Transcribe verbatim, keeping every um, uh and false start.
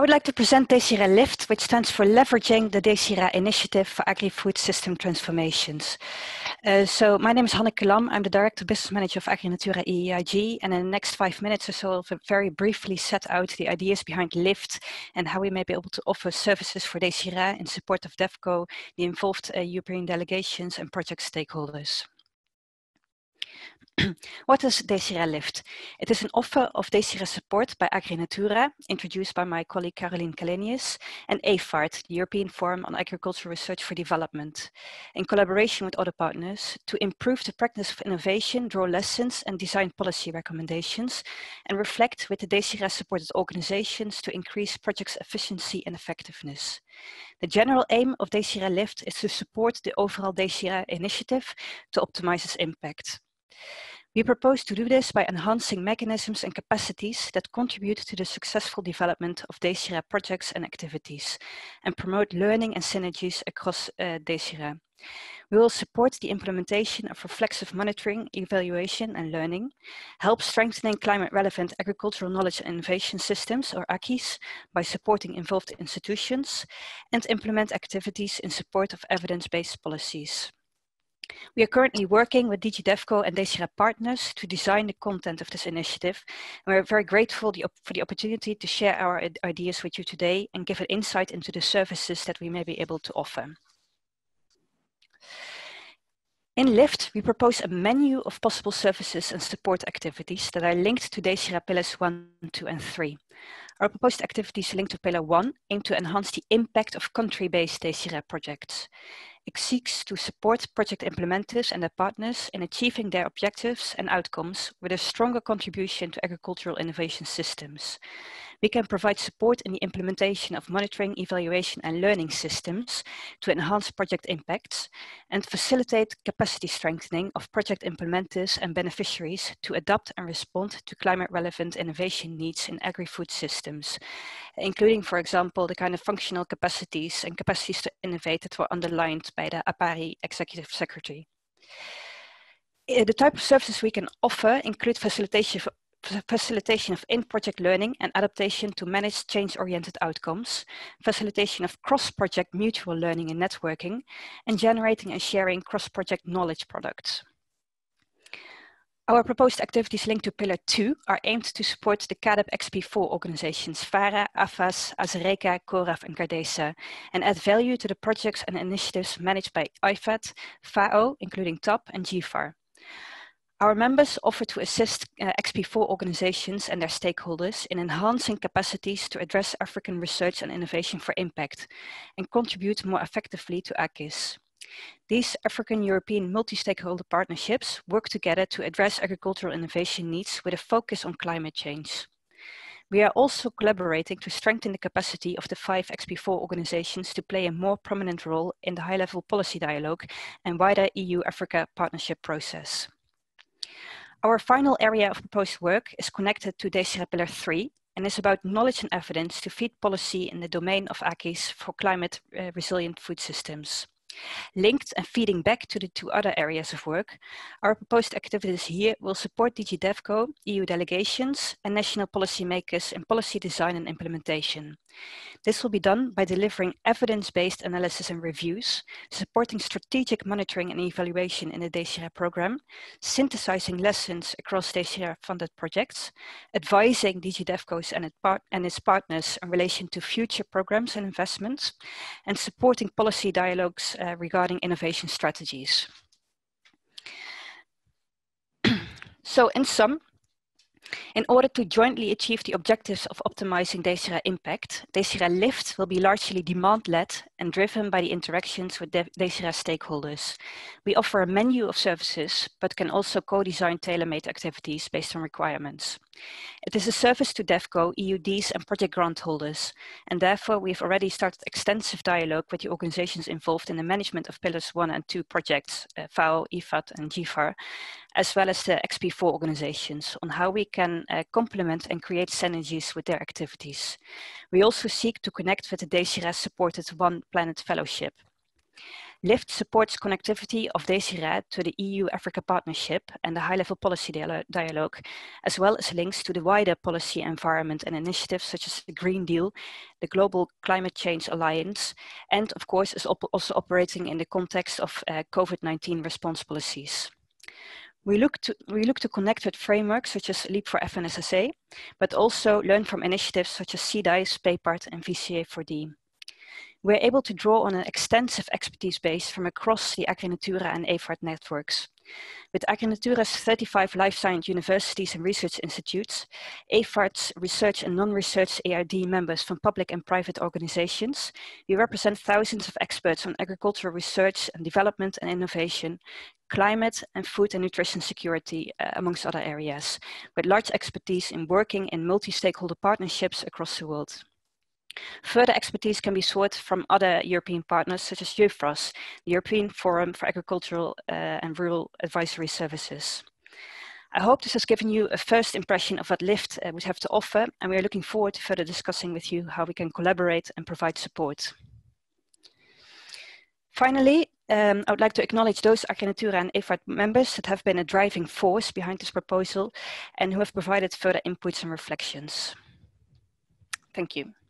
would like to present DESIRA LIFT, which stands for Leveraging the DESIRA Initiative for Agri-Food System Transformations. Uh, so my name is Hanneke Lam. I'm the Director Business Manager of AgriNatura E E I G, and in the next five minutes or so I'll very briefly set out the ideas behind LIFT and how we may be able to offer services for DESIRA in support of DEFCO, the involved uh, European delegations and project stakeholders. What is DESIRA LIFT? It is an offer of DESIRA support by AgriNatura, introduced by my colleague Caroline Kalenius, and A F A R D, the European Forum on Agricultural Research for Development, in collaboration with other partners to improve the practice of innovation, draw lessons and design policy recommendations, and reflect with the DESIRA supported organizations to increase projects' efficiency and effectiveness. The general aim of DESIRA LIFT is to support the overall DESIRA initiative to optimize its impact. We propose to do this by enhancing mechanisms and capacities that contribute to the successful development of DESIRA projects and activities, and promote learning and synergies across uh, DESIRA. We will support the implementation of reflexive monitoring, evaluation and learning, help strengthening climate-relevant agricultural knowledge and innovation systems, or A K Is, by supporting involved institutions, and implement activities in support of evidence-based policies. We are currently working with D G DEFCO and DESIRA partners to design the content of this initiative. And we're very grateful for the opportunity to share our ideas with you today and give an insight into the services that we may be able to offer. In LIFT, we propose a menu of possible services and support activities that are linked to DESIRA Pillars one, two and three. Our proposed activities linked to Pillar one aim to enhance the impact of country-based DESIRA projects. It seeks to support project implementers and their partners in achieving their objectives and outcomes with a stronger contribution to agricultural innovation systems. We can provide support in the implementation of monitoring, evaluation and learning systems to enhance project impacts and facilitate capacity strengthening of project implementers and beneficiaries to adapt and respond to climate-relevant innovation needs in agri-food systems, including, for example, the kind of functional capacities and capacities to innovate that were underlined by the APARI Executive Secretary. The type of services we can offer include facilitation of facilitation of in-project learning and adaptation to manage change-oriented outcomes, facilitation of cross-project mutual learning and networking, and generating and sharing cross-project knowledge products. Our proposed activities linked to Pillar two are aimed to support the CAADP X P four organizations FARA, AFAS, AZERECA, CORAF and CARDESA, and add value to the projects and initiatives managed by I F A D, FAO, including T A P and G F A R. Our members offer to assist uh, X P four organizations and their stakeholders in enhancing capacities to address African research and innovation for impact and contribute more effectively to A K I S. These African-European multi-stakeholder partnerships work together to address agricultural innovation needs with a focus on climate change. We are also collaborating to strengthen the capacity of the five X P four organizations to play a more prominent role in the high-level policy dialogue and wider E U-Africa partnership process. Our final area of proposed work is connected to DESIRA Pillar three and is about knowledge and evidence to feed policy in the domain of A K Is for climate uh, resilient food systems. Linked and feeding back to the two other areas of work, our proposed activities here will support D G DEFCO, E U delegations, and national policymakers in policy design and implementation. This will be done by delivering evidence-based analysis and reviews, supporting strategic monitoring and evaluation in the DESIRA program, synthesizing lessons across DESIRA-funded projects, advising D G DEFCO's and, it part and its partners in relation to future programs and investments, and supporting policy dialogues uh, regarding innovation strategies. So in sum, in order to jointly achieve the objectives of optimizing DESIRA impact, DESIRA LIFT will be largely demand-led and driven by the interactions with DESIRA stakeholders. We offer a menu of services, but can also co-design tailor-made activities based on requirements. It is a service to DEFCO, E U Ds and project grant holders, and therefore we've already started extensive dialogue with the organizations involved in the management of Pillars one and two projects, uh, FAO, I F A D and G F A R, as well as the X P four organizations on how we can uh, complement and create synergies with their activities. We also seek to connect with the DESIRA supported One Planet Fellowship. LIFT supports connectivity of DESIRED to the E U-Africa Partnership and the high-level policy dialogue, as well as links to the wider policy environment and initiatives such as the Green Deal, the Global Climate Change Alliance, and of course is op also operating in the context of uh, COVID nineteen response policies. We look, to, we look to connect with frameworks such as Leap for F N S S A, but also learn from initiatives such as C D I S, PayPart, and V C A four D. We're able to draw on an extensive expertise base from across the AgriNatura and A F A R D networks. With AgriNatura's thirty-five life science universities and research institutes, A F A R D's research and non-research A R D members from public and private organizations, we represent thousands of experts on agricultural research and development and innovation, climate and food and nutrition security, uh, amongst other areas, with large expertise in working in multi-stakeholder partnerships across the world. Further expertise can be sought from other European partners such as EUFRAS, the European Forum for Agricultural uh, and Rural Advisory Services. I hope this has given you a first impression of what LIFT uh, would have to offer, and we are looking forward to further discussing with you how we can collaborate and provide support. Finally, um, I would like to acknowledge those AgriNatura and A F A R D members that have been a driving force behind this proposal and who have provided further inputs and reflections. Thank you.